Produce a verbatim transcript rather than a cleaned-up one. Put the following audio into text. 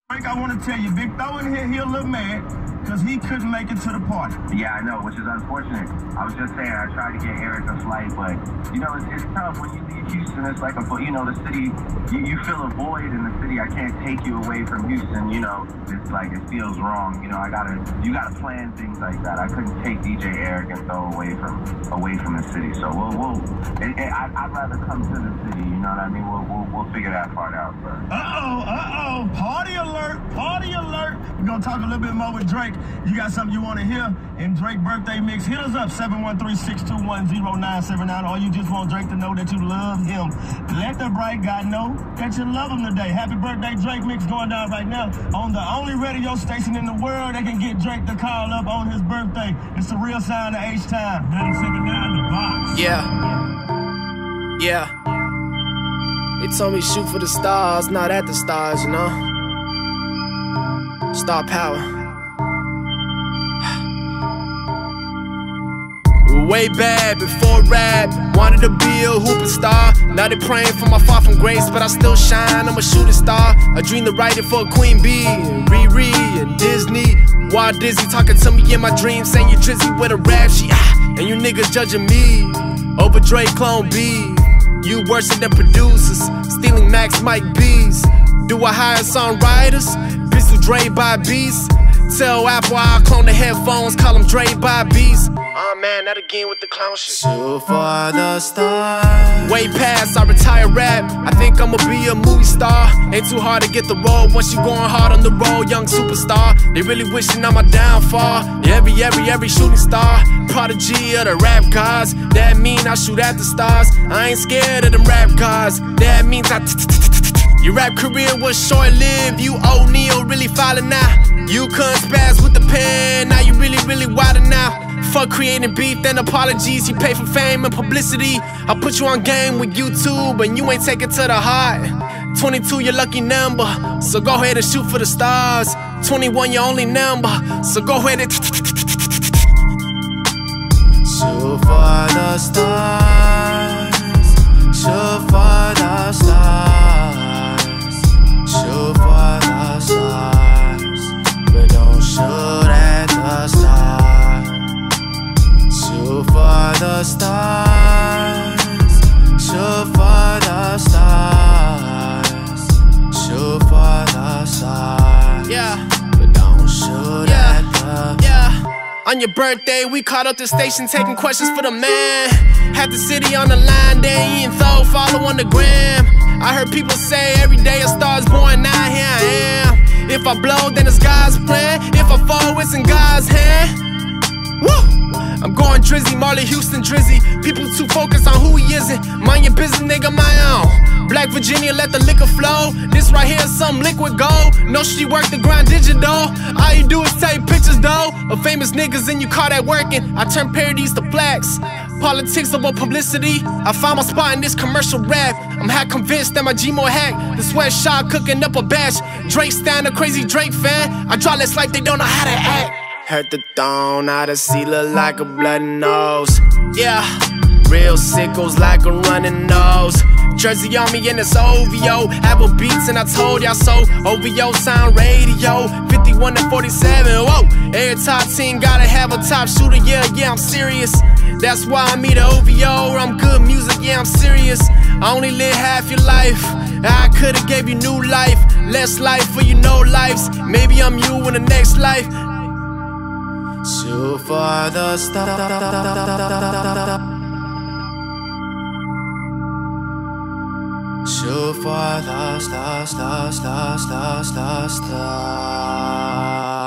Drake, I want to tell you, Big Tho in here, he a little mad because he couldn't make it to the party. Yeah, I know, which is unfortunate. I was just saying, I tried to get Eric a flight, but, you know, it's, it's tough. When you leave Houston, it's like, a, you know, the city, you, you feel a void in the city. I can't take you away from Houston, you know. It's like, it feels wrong. You know, I gotta, you gotta plan things like that. I couldn't take D J Eric and Tho away from, away from the city. So we'll, we'll it, it, I, I'd rather come to the city, you know what I mean? We'll, we'll, we'll figure that part out first. Uh-oh, uh-oh, party alert, party alert. We're gonna talk a little bit more with Drake. You got something you want to hear in Drake birthday mix? Hit us up, seven one three, six two one, zero nine seven nine, or you just want Drake to know that you love him. Let the bright guy know that you love him today. Happy birthday, Drake mix going down right now on the only radio station in the world that can get Drake to call up on his birthday. It's the real sign of H-Time. nine seven nine The Box. Yeah. Yeah. They told me shoot for the stars, not at the stars, you know? Star power. Way back before rap, wanted to be a hooping star. Now they praying for my fall from grace, but I still shine, I'm a shooting star. I dream to write it for Queen Bee, and Riri, and Disney. Walt Disney talking to me in my dreams, saying you drizzy with a rap sheet, ah, and you niggas judging me over Drake clone B. You worse than producers, stealing Max Mike B's. Do I hire songwriters? Bitch, do Dre buy beats? Tell Apple I'll clone the headphones, call them Dre buy beats. Oh man, that again with the clown shit. Shoot for the stars. Way past, I retire rap. I think I'ma be a movie star. Ain't too hard to get the role once you going hard on the road, young superstar. They really wishing on my downfall. Yeah, every, every, every shooting star. Prodigy of the rap gods. That mean I shoot at the stars. I ain't scared of them rap gods. That means I your rap career was short-lived. You old Neo really falling out. You couldn't spaz with the pen. Now you really, really wildin' out. Fuck creating beef, then apologies. You pay for fame and publicity. I put you on game with YouTube, and you ain't take it to the heart. twenty-two, your lucky number, so go ahead and shoot for the stars. twenty-one, your only number, so go ahead and shoot for the stars. Shoot for the stars. Shoot for the stars, but don't shoot at the stars. Shoot for the stars. Shoot for the stars. Shoot for the stars. Yeah, but don't shoot yeah. at the. Yeah. On your birthday, we caught up the station taking questions for the man. Had the city on the line, then eating Tho, follow on the gram. I heard people say every day a star's born, now here I am. If I blow, then it's God's plan. If I fall, it's in God's hand. Woo! I'm going Drizzy, Marley Houston Drizzy. People too focused on who he isn't. Mind your business, nigga, my own. Black Virginia, let the liquor flow. This right here is some liquid gold. No, she work the grind digital. All you do is take pictures, though, of famous niggas, and you call that working. I turn parodies to flags. Politics over publicity. I found my spot in this commercial rap. I'm half convinced that my G-Mo hack. The sweatshop cooking up a batch. Drake stand a crazy Drake fan. I draw less like they don't know how to act. Heard the throne, out of sea look like a bloody nose. Yeah, real sickles like a running nose. Jersey on me and it's O V O. Apple Beats and I told y'all so. O V O sound radio. fifty-one to forty-seven, whoa. Every top team gotta have a top shooter. Yeah, yeah, I'm serious. That's why I'm me the O V O. I'm good music, yeah, I'm serious. I only live half your life. I could've gave you new life. Less life for you, no lives. Maybe I'm you in the next life. Shoot for the stars. Shoot for the stars, stars, stars, stars, stars, stars.